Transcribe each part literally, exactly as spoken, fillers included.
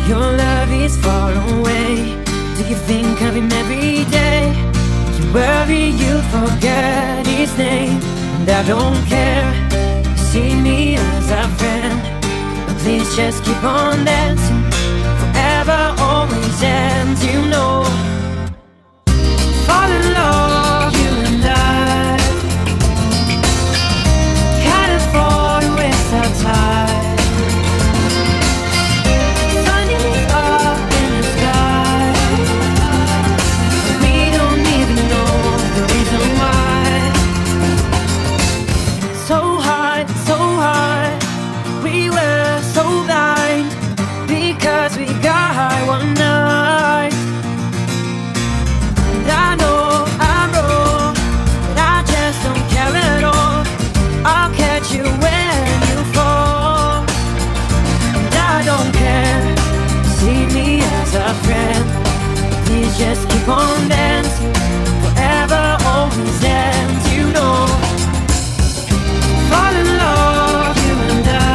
Your love is far away. Do you think of him every day? You worry you forget his name. And I don't care, you see me as a friend, but please just keep on dancing. Forever always ends, you know. Fall in love, you and I, California without time. We got high one night, and I know I'm wrong, but I just don't care at all. I'll catch you when you fall, and I don't care. See me as a friend, please just keep on dancing. Forever always ends, you know. Fall in love, you and I.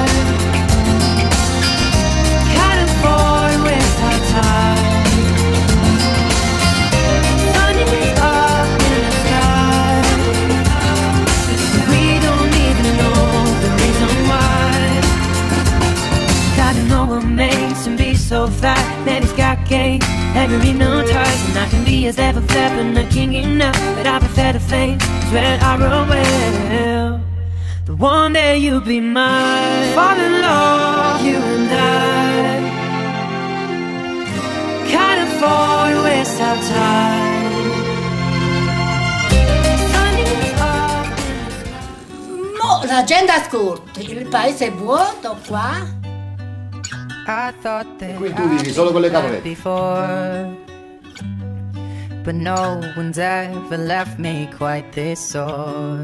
Makes him be so fly, man, he's got game, never hypnotized. And I can be as ever flat, but not king enough. But I prefer the flame, swear I run well. The one day you'll be mine. Fall in love, you and I, California waste our time. Mo l'agenda scorta, il paese è vuoto qua. E qui tu vivi solo con le cavolette. But no one's ever left me quite this sore.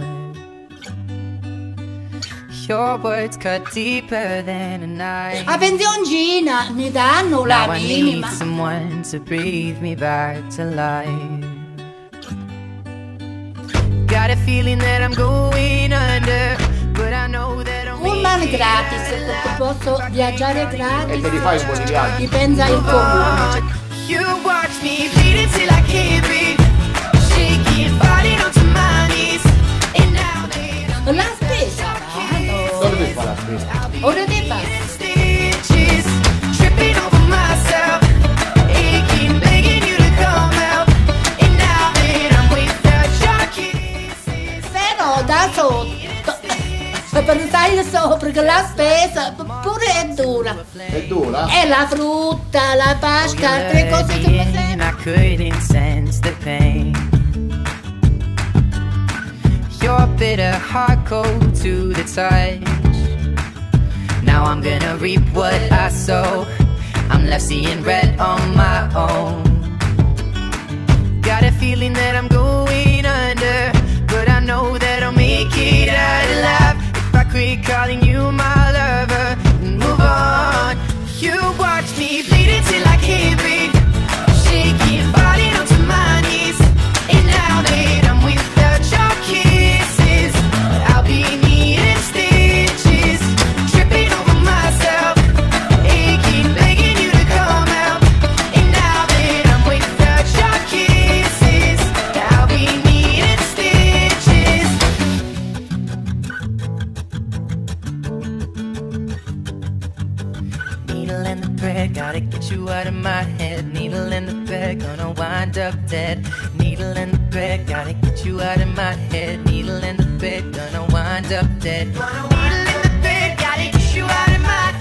Your words cut deeper than a knife. A pensioncina mi danno la Now I need minima. someone to breathe me back to life. Got a feeling that I'm going under, but I know that Pullman gratis, posso viaggiare gratis. E te li fai un po' di viaggi. Dipende il comune. You watch me bleeding till I can't breathe, shaking, falling onto my knees. And now that La spesa, no. dove devi fare la spesa? Ora devi fare. Stitches, tripping over myself, aching, begging you to come out. And now that I'm without your kisses. Però da sotto, per stare sopra che la spesa pure è dura. È dura? E la frutta, la pasta, altre cose che mi I couldn't sense the pain. Your bitter heart cold to the touch. Now I'm gonna reap what I sow. I'm left seeing red on my own. Got a feeling that I'm going under, but I know that I'll make it out alive if I quit calling you my lover and move on. You watch me bleeding till I can't breathe, shaking, falling onto my knees. And now that I'm without your kisses, I'll be needing stitches, tripping over myself, aching, begging you to come out. And now that I'm without your kisses, I'll be needing stitches. Needle in the thread, gotta get you out of my head. Needle in the thread, gonna wind up dead. Needle in the thread, gotta get you out of my head. Needle in the thread, gonna wind up dead. Needle in the thread, gotta get you out of my head.